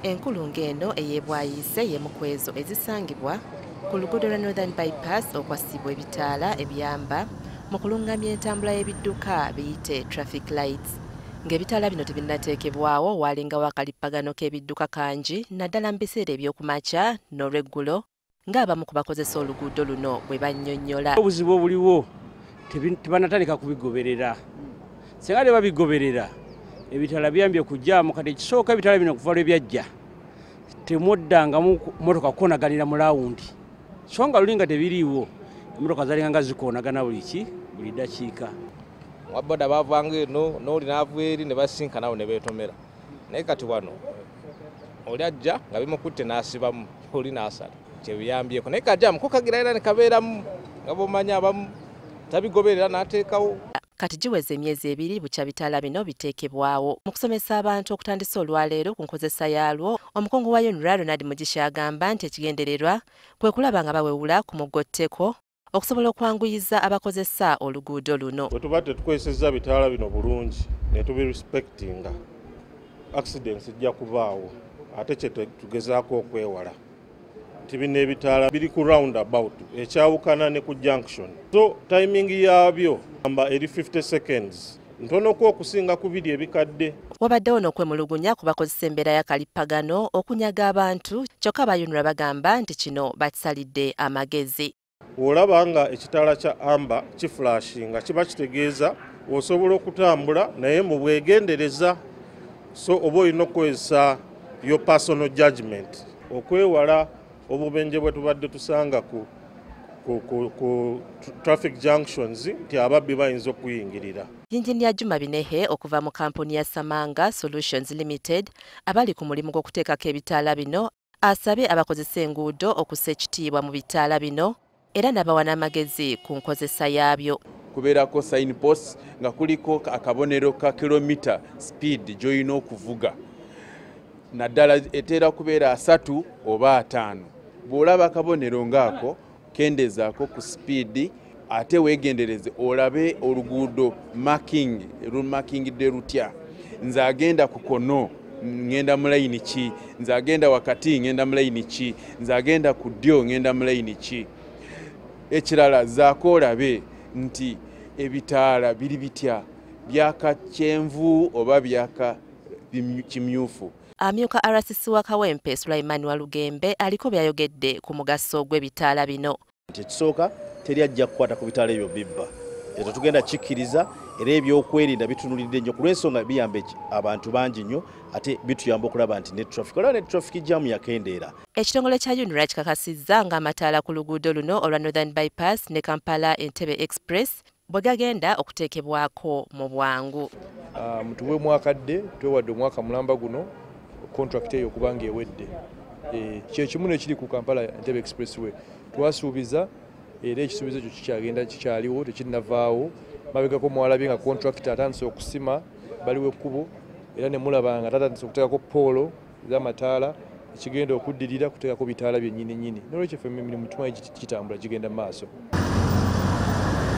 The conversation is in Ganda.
Enkulungo eno ey'e Bwaise ye mu kwezo ezisangibwa ku luguudo lwa Northern Bypass okwasibwa ebitaala ebiyamba mu kulungamya entambula y'ebidduka biyite traffic lights. Ng'ebitaala bino tebinnateekebwawo waalingawo akalippagano k'ebidduka kangi naddala mu biseera eby'okumakya n'olweggulo ng'abamu ku bakozesa oluguudo luno bwe bannyonnyola. Obuzibu obuliwo tebannatandika kubigoberera. Singa babigoberera ebitaala byambye kujjaamu kati ekisooka ebitaala bino kuva lwe byajja temuddangamu mmotoka kukonaganira mu laawundi. So nga lulinga tebiriiwo emmotoka zalinganga zikonagana buli ddakiika. Wabboda baavanga eno n'oli n'ava eri ne basinkanawo ne beetomera. Naye kati wano oli ajja nga bimukutte n'asibamu oli n'asala kyebiyambyeko. Naye kajjaamu kukagira era ne kabeeramu nga bw'omanyi abamu tabigoberera n'ateekawo. Kati giweze emyezi ebiri bukya bitaala bino biteekebwawo. Mu kusomesa abantu okutandisa olwaleero ku nkozesa yaalwo, omukungu wa UNRA Ronald Mugisha agamba nti ekigendererwa kwe kulaba nga bawewula ku mugotteko okusobola okwanguyiza abakozesa oluguudo luno. Bwe tuba tetukozesezza bitaala bino bulungi ne tubirespectinga, accidents ejja kubaawo ate kye tugezaako okwewala. Nti bino ebitaala biri ku roundabout ekyawukana ne ku junction. So timing yaabyo amba eri 50 seconds. Ntonoko okusinga ku biri ebikadde. Wabaddewo n'okwemulugunya ku bakozesa embeera y'akalippagano okunyaga abantu, kyokka ba UNRA bagamba nti kino bakisalidde amagezi. Olaba nga ekitaala kya amba kiflashinga kiba kitegeeza osobola okutambula naye mu bwegendereza. So oba olina okukozesa your personal judgment okwewala obubenje bwe tubadde tusanga ku traffic junctions nti ababbi bayinza okuyingirira. Yinjiniya Juma Binehe okuva mu kampuni ya Samanga Solutions Limited abali ku mulimu gw'okuteekako ebitaala bino asabye abakozesa enguudo okussa ekitiibwa mu bitaala bino era n'abawa n'amagezi ku nkozesa yaabyo. Kubeerako signpost nga kuliko akabonero ka kilomita speed gy'olina okuvuga. Naddala etera kubeera 3 oba 5. Bw'olaba akabonero ng'ako kendezaako ku speed ate weegendereze olabe oluguudo lumakingidde lutya. Nze agenda ku kono ngenda mu layini ki, nze agenda wakati ngenda mu layini ki, nze agenda ku ddyo ngenda mu layini ki. Ekirala zaako olabe nti ebitaala biri bitya, byaka kyenvu oba byaka kimyufu. Amyuka RCC wa Kawempe Sulaiman Walugembe aliko byayogedde ku mugaso gw'ebitaala bino. Ekisooka teri ajja kukwata ku bitaala ebyo bibba. Ekyo tugenda kikkiriza era ebyokwerinda bitunulidde nnyo ku lw'ensonga biyamba abantu bangi nnyo ate bituyamba okulaba nti ne traffic olaba ne traffic jam yakendeera. Ekitongole kya UNRA kikakasizza ng'amataala ku luguudo luno olwa Northern Bypass ne Kampala Entebbe Express bwe gagenda okuteekebwako mu bwangu. Mutuwe mwakadde twewadde omwaka mulamba guno contract eyo kubanga ewedde. Kye kimu nekiri ku Kampala Entebbe Expressway. Twasuubiza era ekisuubizo ekyo kikyagenda kikyaliwo tekinnavaawo. Mabegako mwalabye nga contract atandise okusima baliwo ekkubo era ne mulaba nga tatandise okuteekako poolo z'amataala ekigenda okuddirira kuteekako bitaala byennyini nnyini. N'olwekyo ffe emirimu tumanyi kitambula kigenda mu maaso.